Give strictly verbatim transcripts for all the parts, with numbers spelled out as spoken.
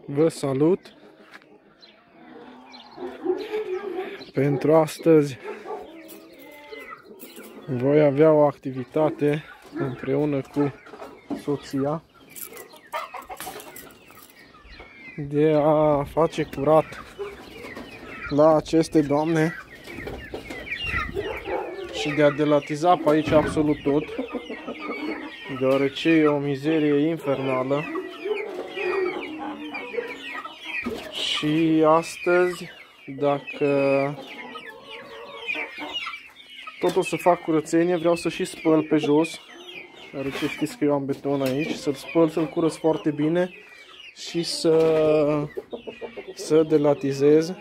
Vă salut! Pentru astăzi voi avea o activitate împreună cu soția de a face curat la aceste doamne și de a delatiza pe aici absolut tot, deoarece e o mizerie infernală. Și astăzi, dacă tot o să fac curățenie, vreau să și spăl pe jos, deoarece știți că eu am beton aici, să-l spăl, să-l curăț foarte bine și să, să delatizez.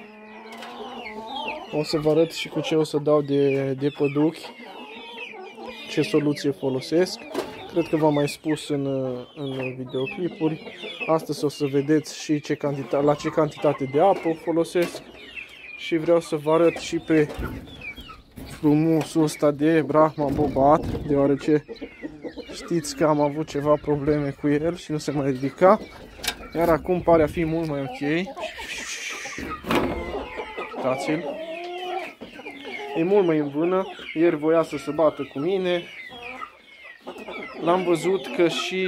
O să vă arăt și cu ce o să dau de, de păduchi, ce soluție folosesc. Cred că v-am mai spus în, în videoclipuri. Astăzi o să vedeți și ce cantitate, la ce cantitate de apă o folosesc. Și vreau să vă arăt și pe frumosul ăsta de Brahma bobat, deoarece știți că am avut ceva probleme cu el și nu se mai ridica. Iar acum pare a fi mult mai ok. Uitați-l. E mult mai în vână. Ieri voia să se bată cu mine. L-am văzut că și,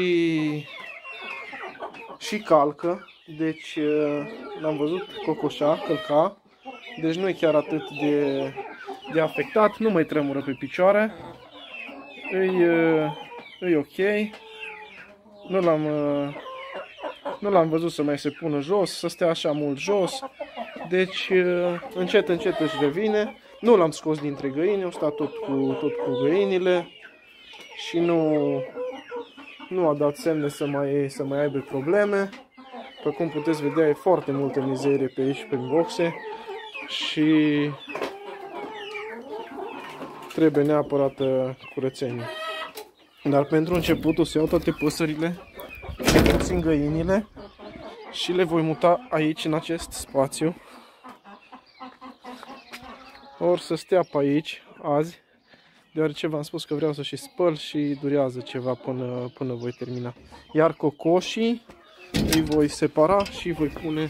și calcă. Deci l-am văzut cocoșa, călca. Deci nu e chiar atât de, de afectat. Nu mai tremură pe picioare. E, e ok. Nu l-am nu l-am văzut să mai se pună jos, să stea așa mult jos. Deci încet, încet își revine. Nu l-am scos dintre găini, au stat tot cu, tot cu găinile. Și nu, nu a dat semne să mai, să mai aibă probleme. După cum puteți vedea, e foarte multă mizerie pe aici, pe boxe. Și trebuie neapărat curățenie. Dar pentru început o să iau toate păsările, puțin găinile, și le voi muta aici, în acest spațiu. Or să stea pe aici azi, deoarece v-am spus că vreau să și spăl și durează ceva până, până voi termina. Iar cocoșii îi voi separa și îi voi pune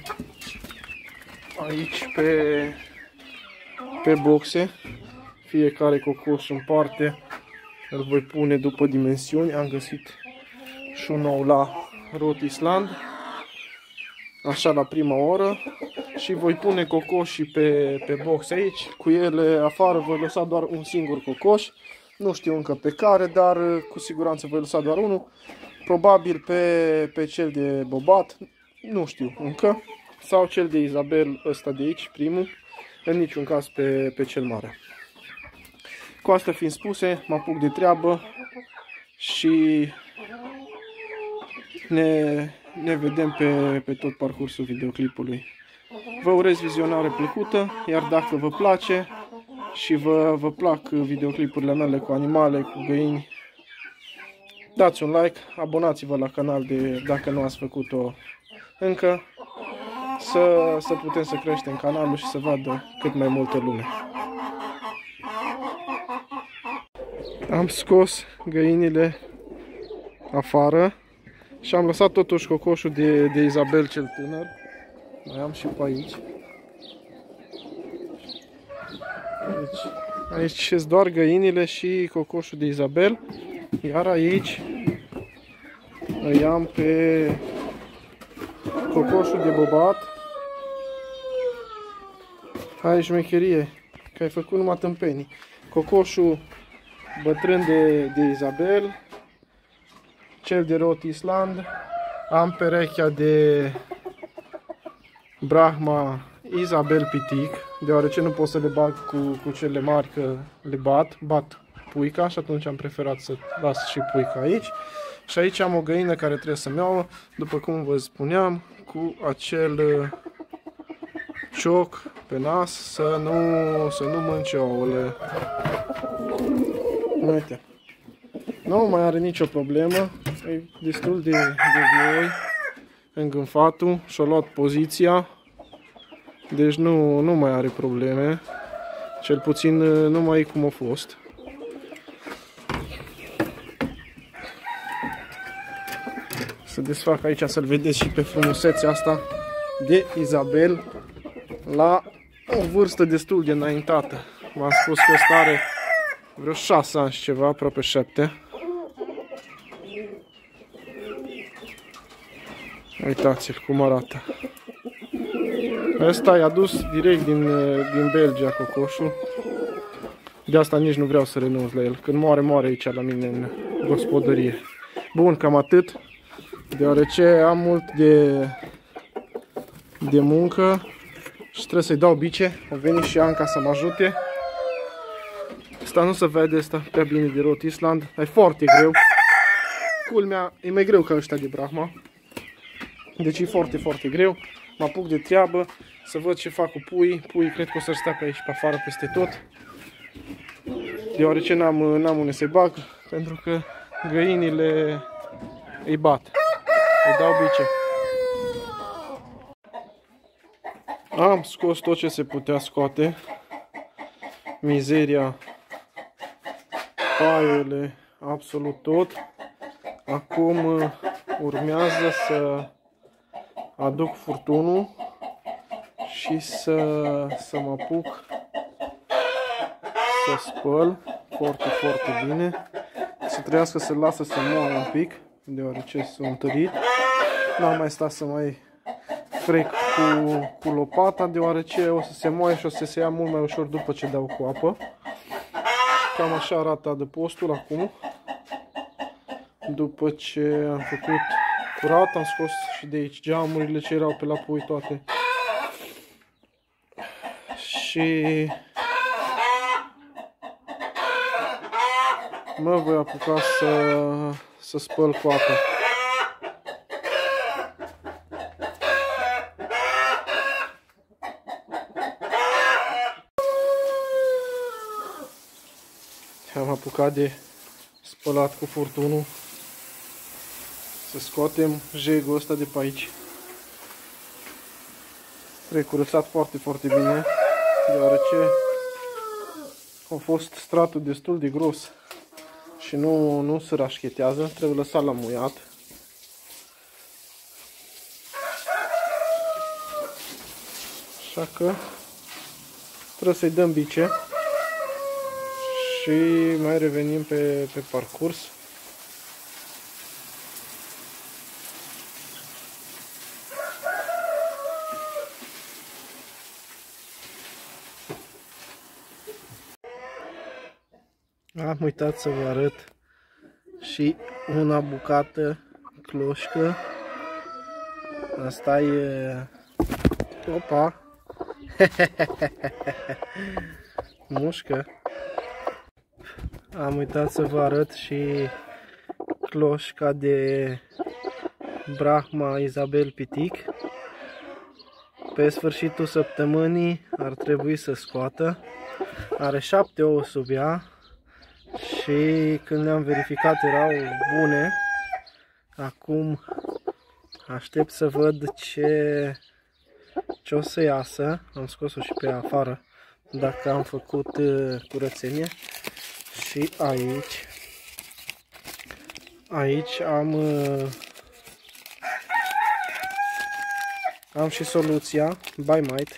aici pe, pe boxe. Fiecare cocoș în parte îl voi pune după dimensiuni. Am găsit și un nou la Rhode Island, așa la prima oră. Și voi pune cocoșii pe, pe box aici. Cu ele afară voi lăsa doar un singur cocoș. Nu știu încă pe care, dar cu siguranță voi lăsa doar unul. Probabil pe, pe cel de bobat, nu știu încă. Sau cel de Isabel, ăsta de aici, primul. În niciun caz pe, pe cel mare. Cu asta fiind spuse, mă apuc de treabă și ne, ne vedem pe, pe tot parcursul videoclipului. Vă urez vizionare plăcută, iar dacă vă place și vă, vă plac videoclipurile mele cu animale, cu găini, dați un like, abonați-vă la canal de, dacă nu ați făcut-o încă, să, să putem să creștem canalul și să vadă cât mai multă lume. Am scos găinile afară și am lăsat totuși cocoșul de, de Isabel cel tânăr. Mai am și pe aici. Deci, aici sunt doar găinile și cocoșul de Isabel. Iar aici îi am pe cocoșul de bobat. Hai șmecherie, că ai făcut numai tâmpenii. Cocoșul bătrân de, de Isabel, cel de Rhode Island. Am perechea de Brahma Isabel pitic, deoarece nu pot să le bag cu, cu cele mari, că le bat, bat puica, și atunci am preferat să las și puica aici. Și aici am o găină care trebuie să-mi iau, după cum vă spuneam, cu acel cioc pe nas, să nu, să nu mănânce ouăle. Uite. Nu mai are nicio problemă, e destul de, de vioi îngânfatul și-a luat poziția, deci nu, nu mai are probleme, cel puțin nu mai e cum a fost. Să desfac aici să-l vedeți și pe frumusețea asta de Isabel la o vârstă destul de înaintată. V-am spus că ăsta are vreo șase ani și ceva, aproape șapte. Uitați-l cum arată. Ăsta i-a dus direct din, din Belgia cocoșul. De asta nici nu vreau să renunț la el. Când moare, moare aici la mine în gospodărie. Bun, cam atât. Deoarece am mult de, de muncă și trebuie să-i dau bice. A venit și Anca să mă ajute. Asta nu se vede, asta prea bine de Rhode Island. E foarte greu. Culmea, e mai greu ca ăștia de Brahma. Deci e foarte, foarte greu. Mă apuc de treabă să văd ce fac cu puii. Puii cred că o să stea pe aici, pe afară, peste tot. Deoarece n-am n-am unde să-i bag, pentru că găinile îi bat. Îi dau bice. Am scos tot ce se putea scoate. Mizeria, paiele, absolut tot. Acum urmează să aduc furtunul și să, să mă apuc să spăl foarte, foarte bine. Să trebuiască să lasă să moară un pic, deoarece sunt întărit. N-am mai stat să mai frec cu, cu lopata, deoarece o să se moaie și o să se ia mult mai ușor după ce dau cu apă. Cam așa arată adăpostul acum. După ce am făcut curat, am scos și de aici geamurile ce erau pe la pui toate. Și mă voi apuca să, să spăl cu apă. Am apucat de spălat cu furtunul. Să scoatem jegul ăsta de pe aici. Recurățat foarte, foarte bine, deoarece a fost stratul destul de gros și nu, nu se rașchetează, trebuie lăsat la muiat. Așa că trebuie să-i dăm bice și mai revenim pe, pe parcurs. Am uitat să vă arăt și una bucată cloșcă. Asta e... Opa! Mușcă! Am uitat să vă arăt și cloșca de Brahma Isabel Pitic. Pe sfârșitul săptămânii ar trebui să scoată. Are șapte ouă sub ea. Și când le-am verificat erau bune. Acum aștept să văd ce, ce o să iasă. Am scos-o și pe afară dacă am făcut curățenie. Și aici Aici am Am și soluția Bimite.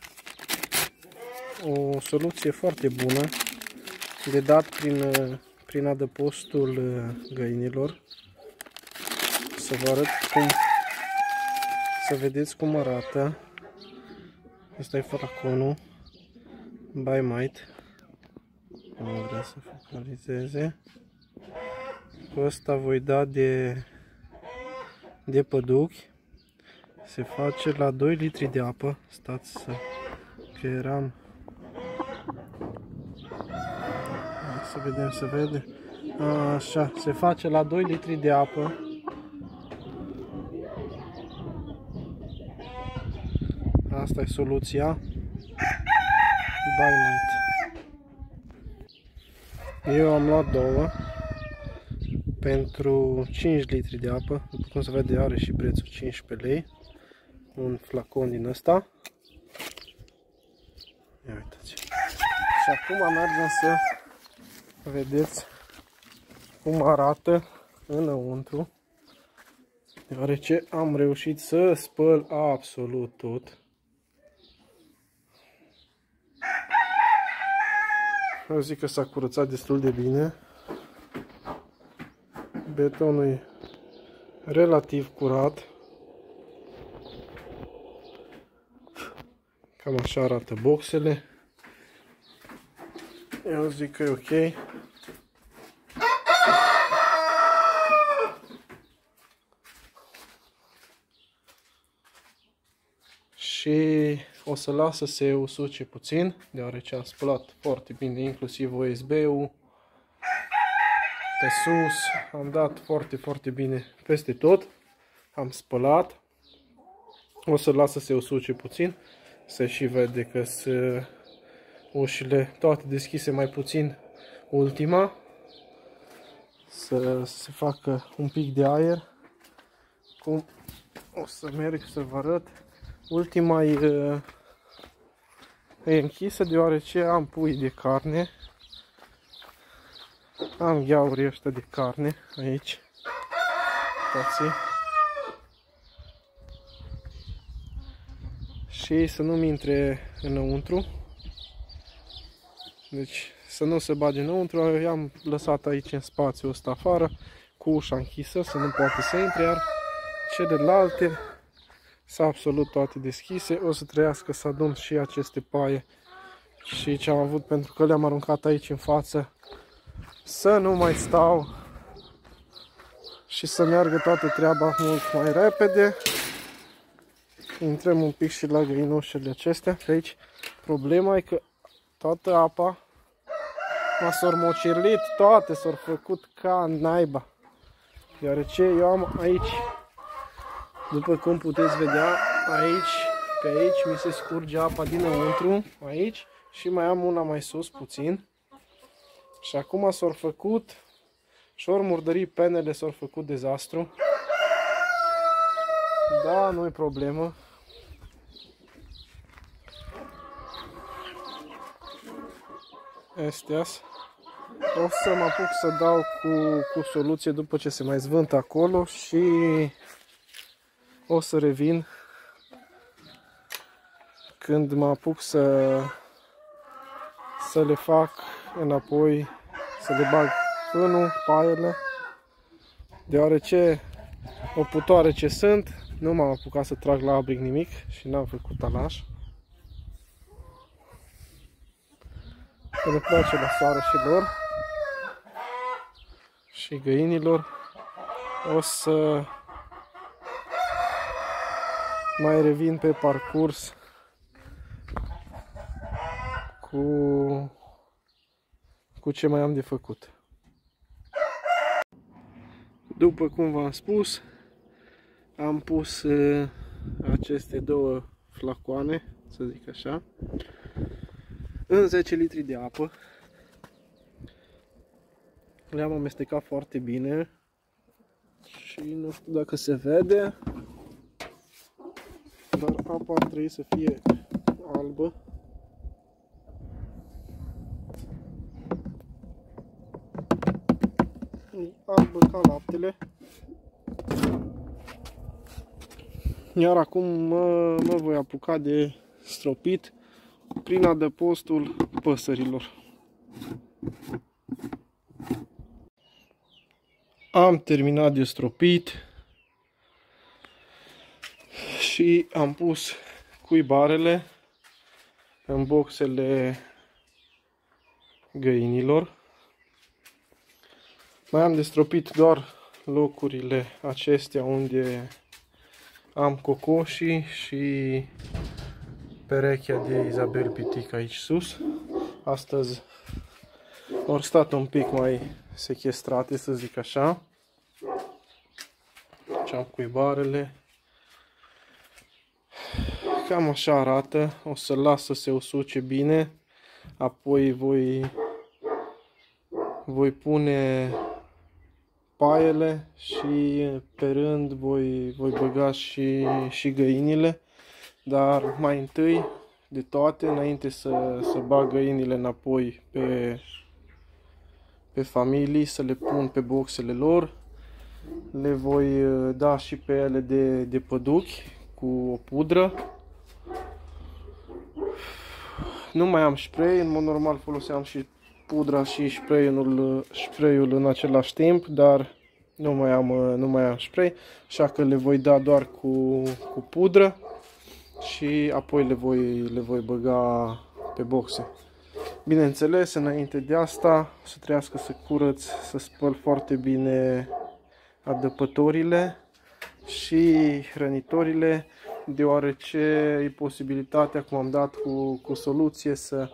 O soluție foarte bună de dat prin, prin adăpostul găinilor. Să vă arăt cum, să vedeți cum arată. Asta e flaconul Bimite. Nu vrea să focalizeze. Cu asta voi da de, de păduchi. Se face la doi litri de apă. Stați să, că eram... Să vedem, să vede. Așa, se face la doi litri de apă. Asta e soluția Bimite. Eu am luat două pentru cinci litri de apă. După cum se vede, are și prețul cincisprezece lei. Un flacon din ăsta. Ia uitați. Și acum mergem să vedeți cum arată înăuntru. deoarece am reușit să spăl absolut tot. Eu zic că s-a curățat destul de bine. Betonul e relativ curat. Cam așa arată boxele. Eu zic că e ok. Și o să las să se usuce puțin, deoarece am spălat foarte bine, inclusiv U S B-ul pe sus, am dat foarte, foarte bine peste tot, am spălat. O să las să se usuce puțin, se și vede că sunt ușile toate deschise, mai puțin ultima, să se facă un pic de aer. Cum o să merg să vă arăt. Ultima e, e închisă deoarece am pui de carne. Am gheaurii ăștia de carne aici. Uitați. Și să nu-mi intre înăuntru. Deci să nu se bage înăuntru. I-am lăsat aici în spațiul ăsta afară cu ușa închisă să nu poate să intre, iar celelalte sunt absolut toate deschise. O să trebuiască să adun și aceste paie și ce am avut, pentru că le-am aruncat aici în față, să nu mai stau și să meargă toată treaba mult mai repede. Intrăm un pic și la găinușele acestea. Aici problema e că toată apa m-a sormocirlit, toate s-au făcut ca naiba, deoarece eu am aici, după cum puteți vedea, aici, pe aici mi se scurge apa dinăuntru, aici, și mai am una mai sus puțin. Și acum s-au făcut și ori murdărit penele, s-au făcut dezastru. Da, nu e problemă. Astea. O să mă apuc să dau cu, cu soluție după ce se mai zvântă acolo și o să revin când mă apuc să, să le fac înapoi, să le bag fânul, paiele, deoarece o putoare ce sunt, nu m-am apucat să trag la abric nimic și n-am făcut talaș. Că le place la soară și lor și găinilor. O să mai revin pe parcurs cu, cu ce mai am de făcut. După cum v-am spus, am pus uh, aceste două flacoane, să zic așa, în zece litri de apă. Le-am amestecat foarte bine și nu știu dacă se vede, dar apa ar trebui să fie albă. E albă ca laptele. Iar acum mă, mă voi apuca de stropit prin adăpostul păsărilor. Am terminat de stropit și am pus cuibarele în boxele găinilor. Mai am de stropit doar locurile acestea unde am cocoșii și perechea de Isabel Pitic aici sus. Astăzi au stat un pic mai sechestrate, să zic așa. Deci am cuibarele. Cam așa arată. O să las să se usuce bine. Apoi voi, voi pune paiele și pe rând voi, voi băga și, și găinile. Dar mai întâi de toate, înainte să, să bag găinile înapoi pe, pe familii, să le pun pe boxele lor, le voi da și pe ele de, de păduchi cu o pudră. Nu mai am spray, în mod normal foloseam și pudra și spray-ul, spray-ul în același timp, dar nu mai am, nu mai am spray, așa că le voi da doar cu, cu pudră și apoi le voi, le voi băga pe boxe. Bineînțeles, înainte de asta, să trească să curăț, să spăl foarte bine adăpătorile și hrănitorile, deoarece e posibilitatea, cum am dat cu, cu soluție, să,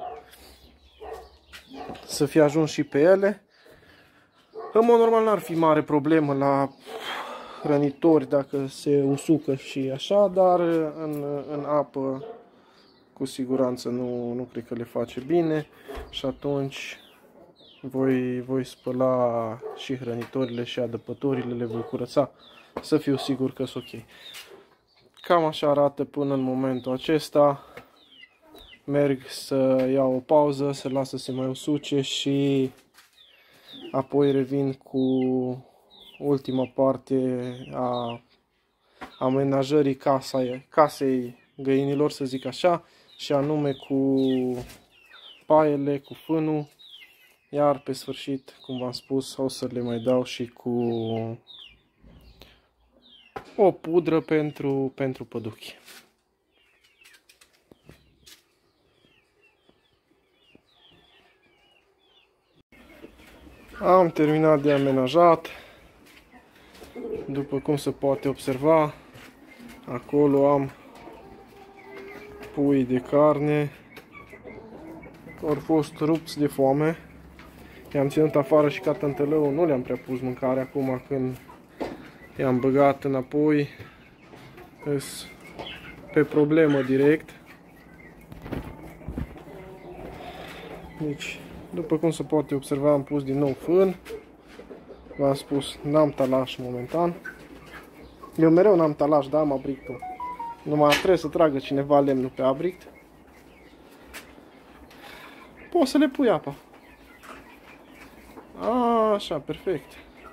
să fie ajuns și pe ele. În mod normal n-ar fi mare problemă la hrănitori dacă se usucă și așa, dar în, în apă cu siguranță nu, nu cred că le face bine și atunci voi, voi spăla și hrănitorile și adăpătorile, le voi curăța, să fiu sigur că sunt ok. Cam așa arată până în momentul acesta. Merg să iau o pauză, să las să se mai usuce și apoi revin cu ultima parte a amenajării casei, casei găinilor, să zic așa, și anume cu paiele, cu fânul, iar pe sfârșit, cum v-am spus, o să le mai dau și cu o pudră pentru, pentru păduchi. Am terminat de amenajat. După cum se poate observa, acolo am pui de carne. Au fost rupți de foame. I-am ținut afară și ca tântălău, nu le-am prea pus mâncare. Acum când i-am băgat înapoi, îs pe problemă direct. Deci, după cum se poate observa, am pus din nou fân. V-am spus, n-am talaș momentan. Eu mereu n-am talaș, dar am abrictul. Numai trebuie să tragă cineva lemnul pe abrict. Poți să le pui apa. A, așa, perfect.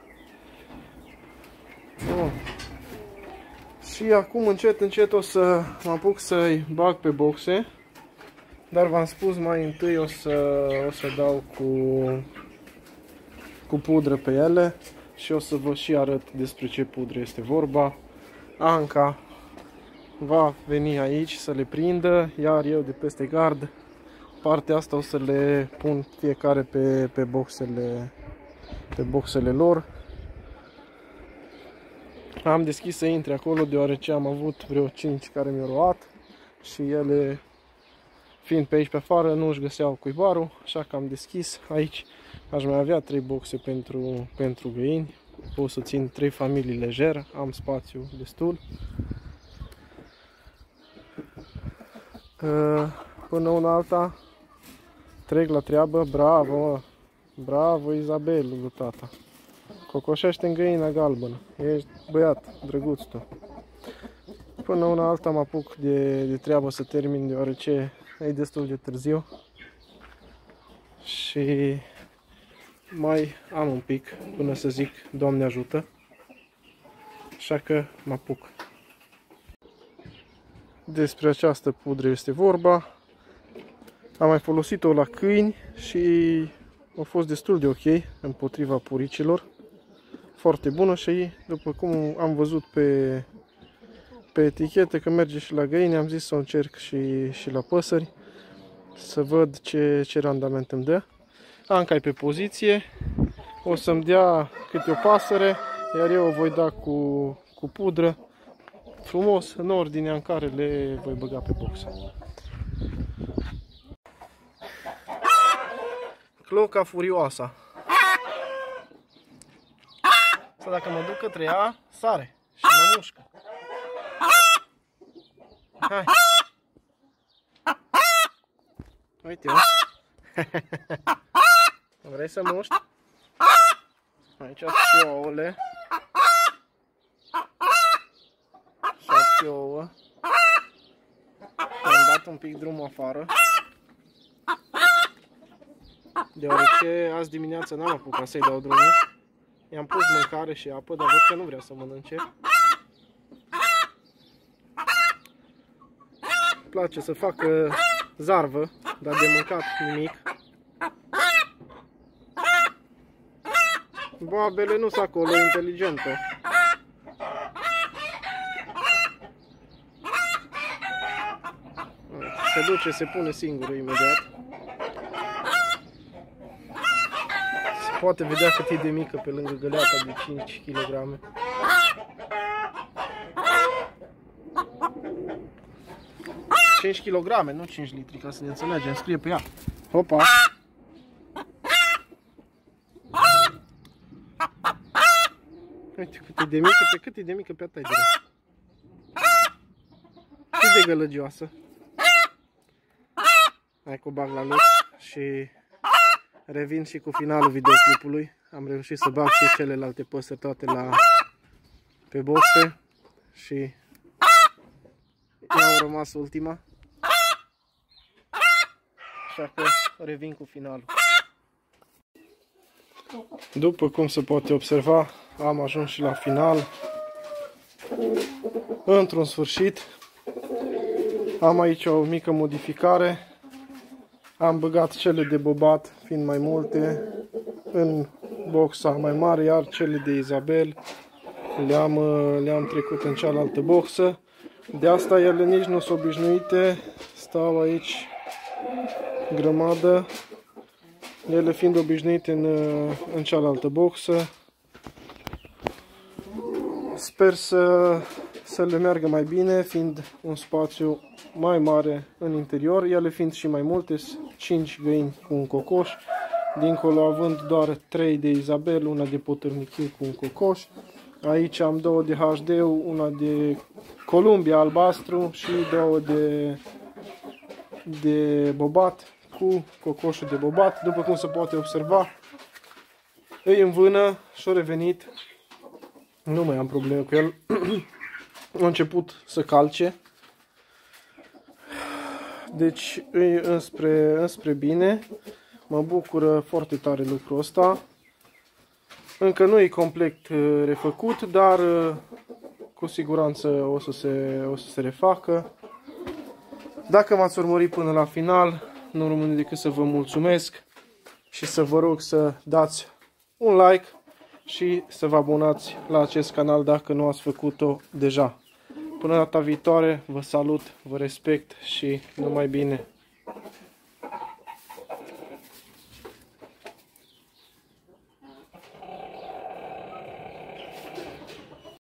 Bun. Și acum încet, încet o să mă apuc să-i bag pe boxe. Dar v-am spus, mai întâi o să, o să dau cu, cu pudră pe ele și o să vă și arăt despre ce pudră este vorba. Anca va veni aici să le prindă, iar eu de peste gard partea asta o să le pun fiecare pe, pe, boxele, pe boxele lor. Am deschis să intre acolo deoarece am avut vreo cinci care mi-au luat și ele, fiind pe aici pe afară, nu își găseau cuibarul, așa că am deschis. Aici aș mai avea trei boxe pentru, pentru găini. Pot să țin trei familii lejer, am spațiu destul. Până una alta trec la treabă. Bravo, mă. Bravo, Izabel, lui tata. Cocoșește în găina galbenă. Ești băiat, drăguț tu. Până una alta mă apuc de, de treabă să termin, deoarece e destul de târziu. Și mai am un pic până să zic Doamne ajută. Așa că mă apuc. Despre această pudră este vorba. Am mai folosit-o la câini și a fost destul de ok împotriva puricilor. Foarte bună și, după cum am văzut pe, pe etichetă că merge și la găini, am zis să o încerc și, și la păsări, să văd ce, ce randament îmi dă. Anca e pe poziție, o să-mi dea câte o pasăre, iar eu o voi da cu, cu pudră, frumos, în ordinea în care le voi băga pe boxe. Cloca furioasă. Asta dacă mă duc către ea, sare și mă mușcă. Hai. Uite-o. Vrei să muști? Aici sunt și ouăle. Șapte ouă. Am dat un pic drumul afară, deoarece azi dimineața n-am apucat să-i dau drumul. I-am pus mâncare și apă, dar văd că nu vrea să mănânce. Îmi place să facă zarvă, dar de mâncat nimic. Boabele nu sunt acolo, inteligentă. Se duce, se pune singură imediat. Se poate vedea cât e de mică pe lângă găleata de cinci kilograme. cinci kilograme, nu cinci litri, ca să ne înțelegem, scrie pe ea. Hopa! Uite cât e de mică, pe cât e de mică pe atât e de cât de gălăgioasă. Hai că o bag la loc și revin și cu finalul videoclipului. Am reușit să bag și celelalte păsări toate la pe boxe și i-au rămas ultima. Așa că revin cu finalul. După cum se poate observa, am ajuns și la final. Într-un sfârșit. Am aici o mică modificare. Am băgat cele de bobat, fiind mai multe, în boxa mai mare, iar cele de Isabel le-am le-am trecut în cealaltă boxă. De asta ele nici nu sunt obișnuite, stau aici grămadă, ele fiind obișnuite în, în cealaltă boxă. Sper să, să le meargă mai bine, fiind un spațiu mai mare în interior, ele fiind și mai multe, cinci găini cu un cocoș, dincolo având doar trei de Isabel, una de potârnichiu cu un cocoș. Aici am două de H D, una de Columbia albastru și două de, de bobat cu cocoșul de bobat. După cum se poate observa, îi în vână și-a revenit, nu mai am probleme cu el, a început să calce. Deci îi înspre, înspre bine, mă bucură foarte tare lucrul ăsta. Încă nu e complet refăcut, dar cu siguranță o să se, o să se refacă. Dacă m-ați urmărit până la final, nu rămâne decât să vă mulțumesc și să vă rog să dați un like și să vă abonați la acest canal dacă nu ați făcut-o deja. Până data viitoare, vă salut, vă respect și numai bine!